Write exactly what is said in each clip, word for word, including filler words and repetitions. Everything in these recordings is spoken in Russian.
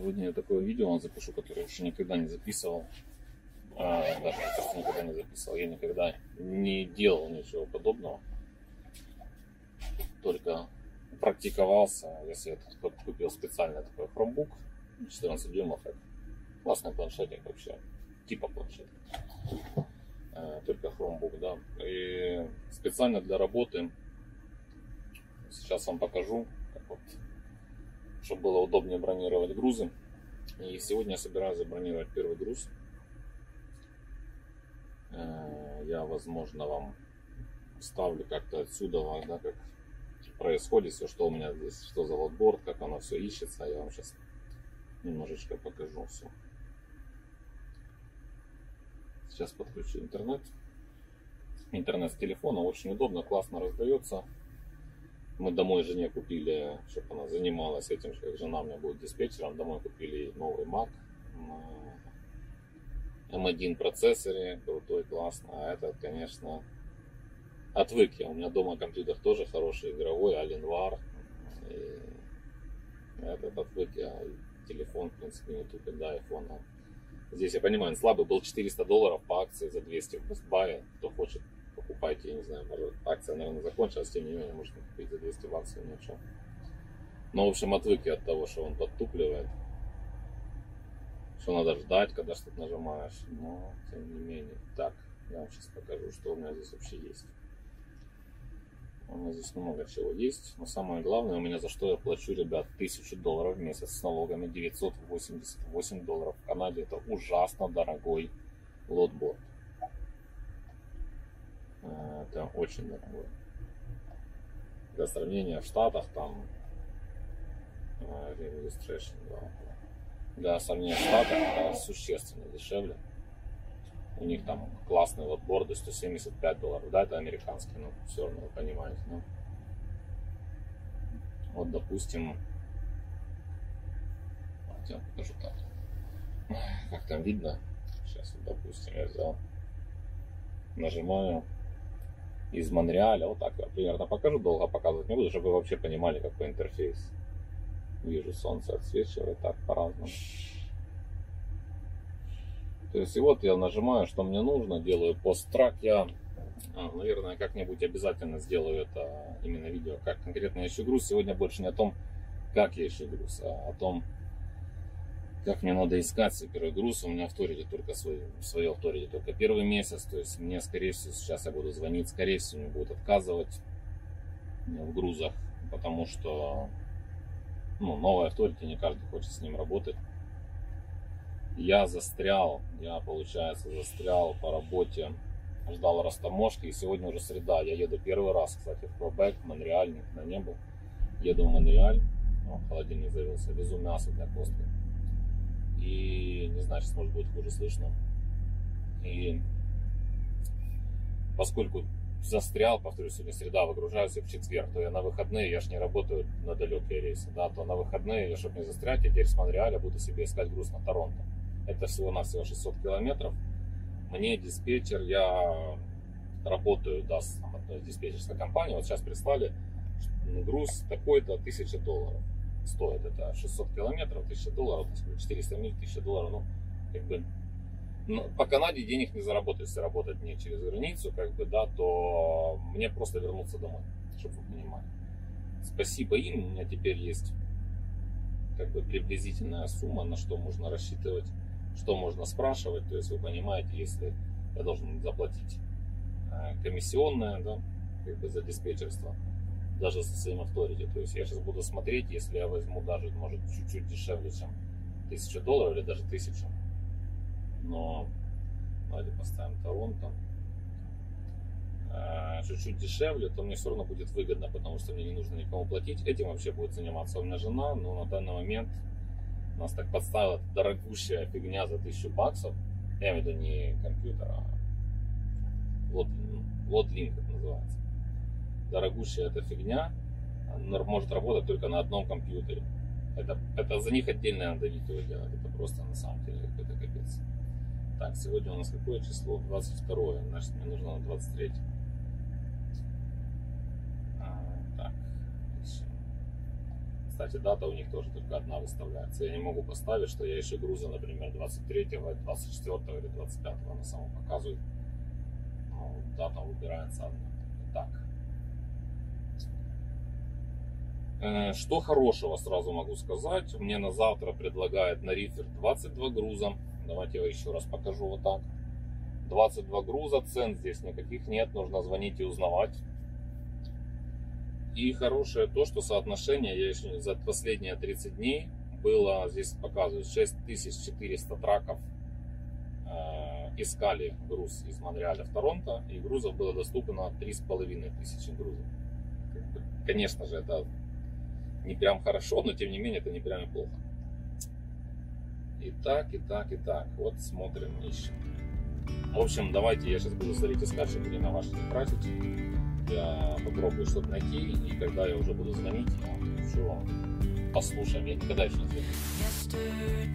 Сегодня я такое видео вам запишу, которое еще никогда не записывал. А, даже кажется, никогда не записывал. Я никогда не делал ничего подобного. Только практиковался. Если я тут купил специально такой Chromebook четырнадцать дюймов. Это классный планшетик вообще. Типа планшет. А, только Chromebook, да. И специально для работы. Сейчас вам покажу, как вот, чтобы было удобнее бронировать грузы. И сегодня я собираюсь забронировать первый груз. Я, возможно, вам вставлю как-то отсюда, да, как происходит все, что у меня здесь, что за лотборд, как оно все ищется. Я вам сейчас немножечко покажу все. Сейчас подключу интернет. Интернет с телефона очень удобно, классно раздается. Мы домой жене купили, чтобы она занималась этим, как жена у меня будет диспетчером. Домой купили новый Mac на эм один процессоре, крутой, классно. А этот, конечно, отвык я. У меня дома компьютер тоже хороший, игровой, Alienware. И этот отвык я. Телефон, в принципе, не тупит, да, iPhone. Здесь, я понимаю, он слабый. Был четыреста долларов по акции за двести в Best Buy. Кто хочет, покупайте, я не знаю, может, акция, наверное, закончилась, тем не менее, можно купить за двести баксов, ни о чем. Но, в общем, отвык я от того, что он подтупливает, что надо ждать, когда что-то нажимаешь, но, тем не менее. Так, я вам сейчас покажу, что у меня здесь вообще есть. У меня здесь много чего есть, но самое главное, у меня за что я плачу, ребят, тысячу долларов в месяц с налогами, девятьсот восемьдесят восемь долларов в Канаде. Это ужасно дорогой лотборд. Это очень дорогое. Для сравнения, в Штатах там registration, да. Для сравнения в Штатах это существенно дешевле. У них там классные лотборды, сто семьдесят пять долларов. Да, это американские, но все равно вы понимаете. Ну. Вот, допустим, вот я покажу так. Как там видно? Сейчас, вот, допустим, я взял, нажимаю. Из Монреаля, вот так я примерно покажу, долго показывать не буду, чтобы вы вообще понимали, какой интерфейс. Вижу, солнце отсвечивает так по-разному. То есть и вот я нажимаю, что мне нужно, делаю пост-трак. Я, а, наверное, как-нибудь обязательно сделаю это именно видео, как конкретно я ищу груз. Сегодня больше не о том, как я ищу груз, а о том, как мне надо искать свой первый груз. У меня авторити только свой, свое авторити только первый месяц. То есть мне, скорее всего, сейчас я буду звонить, скорее всего, мне будут отказывать в грузах, потому что ну, новое авторити, не каждый хочет с ним работать. Я застрял, я, получается, застрял по работе, ждал растаможки, и сегодня уже среда. Я еду первый раз, кстати, в Квебек, в Монреаль, никогда не был. Еду в Монреаль, о, холодильник завелся, везу мясо для Костки. И не знаю, сейчас может будет хуже слышно. И поскольку застрял, повторюсь, сегодня среда, выгружаюсь в четверг, то я на выходные, я ж не работаю на далекие рейсы, да, то на выходные, я, чтобы не застрять, я теперь с Монреаля буду себе искать груз на Торонто. Это всего-навсего шестьсот километров. Мне диспетчер, я работаю, да, с одной диспетчерской компании, вот сейчас прислали груз такой-то, тысяча долларов. Стоит это шестьсот километров, тысяча долларов, четыреста миль, тысяча долларов, ну, как бы, ну, по Канаде денег не заработать, если работать не через границу, как бы, да, то мне просто вернуться домой, чтобы вы понимали. Спасибо им, у меня теперь есть, как бы, приблизительная сумма, на что можно рассчитывать, что можно спрашивать, то есть вы понимаете, если я должен заплатить комиссионное, да, как бы, за диспетчерство, даже со своим авторити. То есть я сейчас буду смотреть, если я возьму даже, может, чуть-чуть дешевле, чем тысяча долларов или даже тысяча. Но давайте поставим Торонто. Чуть-чуть дешевле, то мне все равно будет выгодно, потому что мне не нужно никому платить. Этим вообще будет заниматься у меня жена, но на данный момент нас так подставила дорогущая фигня за тысячу баксов. Я имею в виду не компьютер, а лотлинк это называется. Дорогущая эта фигня может работать только на одном компьютере. Это, это за них отдельно надо видео делать. Это просто на самом деле какой-то капец. Так, сегодня у нас какое число? двадцать второе. Значит, мне нужно на двадцать третье. А, так, Кстати, дата у них тоже только одна выставляется. Я не могу поставить, что я ищу грузы, например, двадцать третьего, двадцать четвёртого или двадцать пятого. Она сама показывает. Ну, дата выбирается одна. Так. Что хорошего сразу могу сказать. Мне на завтра предлагают на рифер двадцать два груза. Давайте я еще раз покажу вот так. двадцать два груза, цен здесь никаких нет. Нужно звонить и узнавать. И хорошее то, что соотношение, я еще за последние тридцать дней было, здесь показывают, шесть тысяч четыреста траков э, искали груз из Монреаля в Торонто. И грузов было доступно три с половиной тысячи грузов. Конечно же, это не прям хорошо, но тем не менее это не прям и плохо. И так, и так, и так. Вот смотрим, ищем. В общем, давайте я сейчас буду смотреть искать, чтобы время ваше не тратить. Я попробую что-то найти, и когда я уже буду звонить, все послушаем. Я никогда еще не звоню.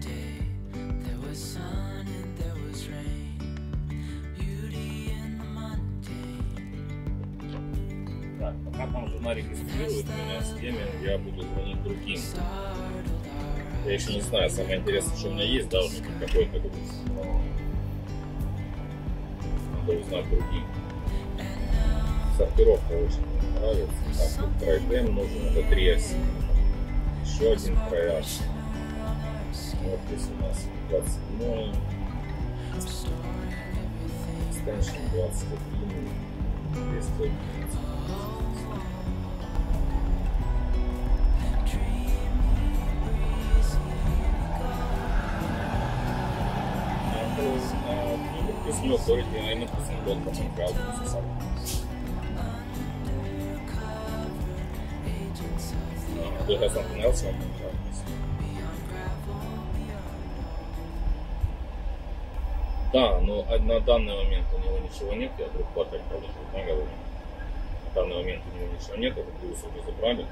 Так, пока там жена регистрирует меня с теми, я буду звонить другим. Я еще не знаю, самое интересное, что у меня есть, да, уже какой-то груз. Надо узнать другим. Сортировка очень мне нравится. Так, тут тройдем нужен, это три оси. Еще один трояж. Вот здесь у нас двадцать седьмой. Extension двадцать один. двести одиннадцать. This new authority alignment is involved in crowd society. Do you have something else on the crowd? Да, но на данный момент у него ничего нет, я вдруг хватать положил на голову. На данный момент у него ничего нет, этот груз уже забрали.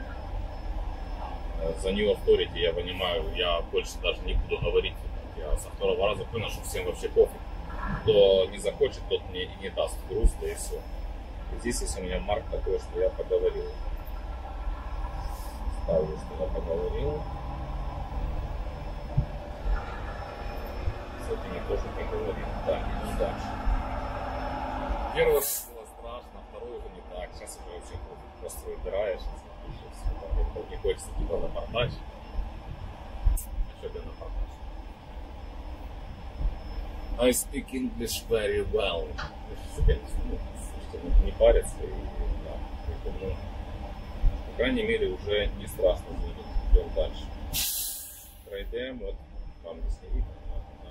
За New Authority, я понимаю, я больше даже не буду говорить. Я со второго раза понял, что всем вообще пофиг. Кто не захочет, тот мне и не даст груз, да и все. И здесь есть у меня марк такой, что я поговорил. Ставлю, что я поговорил. С этими тоже поговорил. Так, идем дальше. Первый раз было страшно, второй уже не так. Сейчас уже вообще просто выбираешь. Не хочется типа на портаж. А что ты на портаж? I speak English very well. Слушайте, не париться и да, поэтому, по крайней мере, уже не страшно звонить. Идем дальше. Пройдем, вот вам здесь не видно.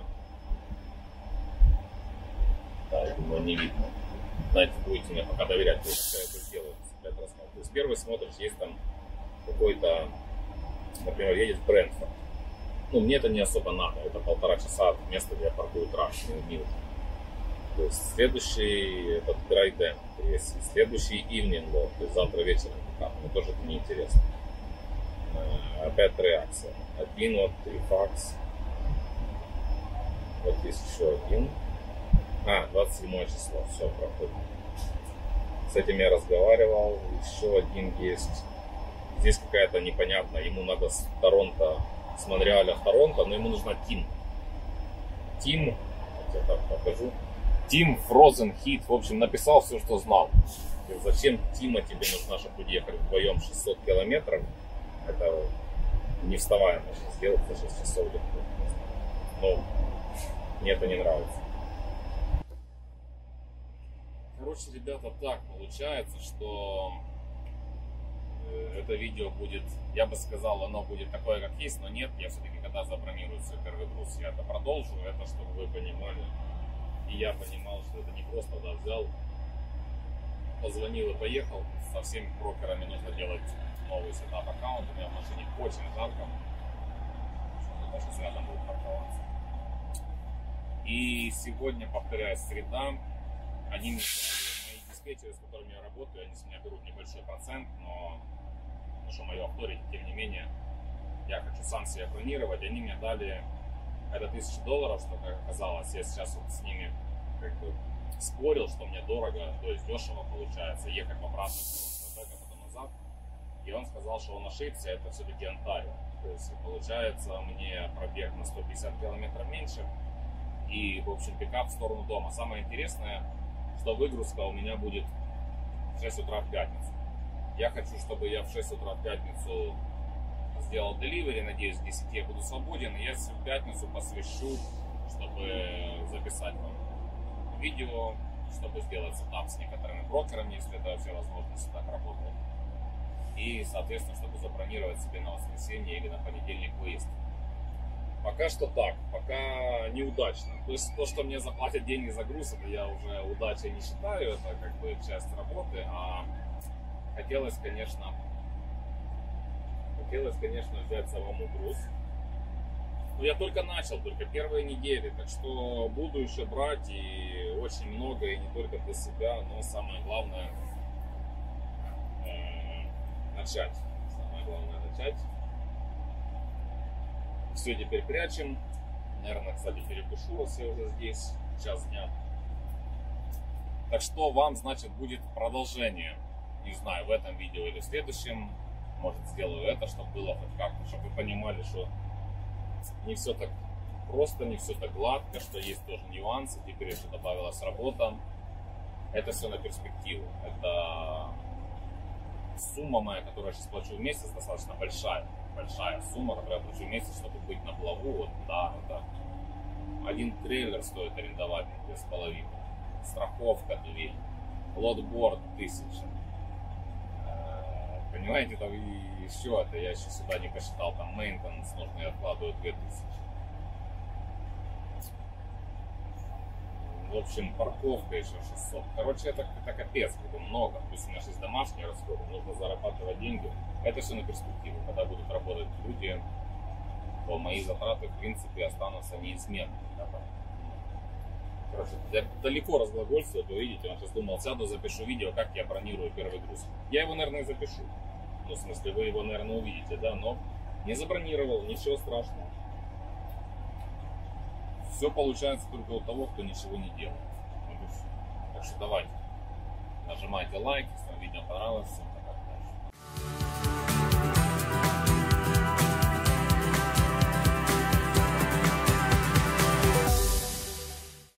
Да, я думаю, не видно. Знаете, будете мне пока доверять, то есть я это сделаю. То есть первый смотришь, есть там какой-то, например, едет в Брентфорд. Ну, мне это не особо надо, это полтора часа от места, где я паркую трак, не мил. То есть следующий этот Драйден, следующий Evening Load, то есть завтра вечером, мне тоже это не интересно. Опять реакция. Один вот, три факс. Вот есть еще один. А, двадцать седьмое число, все, проходит. С этим я разговаривал, еще один есть. Здесь какая-то непонятная, ему надо с Торонто, с Монреаля в Торонто, но ему нужна Тим. Тим, я так покажу. Тим Frozen Heat, в общем, написал все, что знал. Зачем Тима тебе нужна, чтобы уехать вдвоем шестьсот километров? Это не вставая можно сделать за шесть часов. Но мне это не нравится. Короче, ребята, так получается, что это видео будет, я бы сказал, оно будет такое, как есть, но нет, я все-таки, когда забронирую свой первый груз, я это продолжу, это чтобы вы понимали, и я понимал, что это не просто, да, взял, позвонил и поехал, со всеми брокерами нужно делать новый сетап аккаунт, у меня в машине очень жарко, потому что рядом будет парковаться. И сегодня, повторяюсь, среда, они мне сказали, мои диспетчеры, с которыми я работаю, они с меня берут небольшой процент, но потому что мое авторити, тем не менее, я хочу сам себе бронировать, они мне дали это тысяча долларов, что, как оказалось, я сейчас вот с ними как бы спорил, что мне дорого, то есть дешево получается ехать в обратную сторону, а потом назад. И он сказал, что он ошибся, это все-таки Онтарио. То есть получается мне пробег на сто пятьдесят километров меньше. И, в общем, пикап в сторону дома. Самое интересное, что выгрузка у меня будет в шесть утра в пятницу. Я хочу, чтобы я в шесть утра в пятницу сделал деливери. Надеюсь, к десяти я буду свободен. И я в пятницу посвящу, чтобы записать вам видео, чтобы сделать сетап с некоторыми брокерами, если это вообще возможно, если так работает. И, соответственно, чтобы забронировать себе на воскресенье или на понедельник выезд. Пока что так, пока неудачно. То есть то, что мне заплатят деньги за груз, это я уже удачей не считаю, это как бы часть работы. А хотелось, конечно, хотелось, конечно, взять самому груз. Но я только начал, только первые недели, так что буду еще брать и очень много, и не только для себя, но самое главное э, начать. Самое главное начать. Все теперь прячем. Наверное, кстати, перепишу, раз я уже здесь, час дня. Так что вам, значит, будет продолжение. Не знаю, в этом видео или в следующем. Может, сделаю это, чтобы было хоть как-то, чтобы вы понимали, что не все так просто, не все так гладко, что есть тоже нюансы. Теперь еще добавилась работа. Это все на перспективу. Это сумма моя, которую я сейчас плачу в месяц, достаточно большая. Большая сумма, которую я плачу в месяц, чтобы быть на плаву. Вот, да, это один трейлер стоит арендовать две с половиной. Страховка две. Лотборд тысяча. Понимаете, там и еще это, я еще сюда не посчитал, там мейнтенанс нужно, я откладываю две тысячи. В общем, парковка еще шестьсот. Короче, это, это капец, это много. Плюс у меня есть домашние расходы, нужно зарабатывать деньги. Это все на перспективу. Когда будут работать люди, то мои затраты, в принципе, останутся неизменными. Короче, я далеко разглагольствую, вы видите, он сейчас думал, сяду, запишу видео, как я бронирую первый груз. Я его, наверное, запишу. Ну, в смысле, вы его, наверное, увидите, да, но не забронировал, ничего страшного. Все получается только у того, кто ничего не делает. Так что давайте, нажимайте лайк, если вам видео понравилось.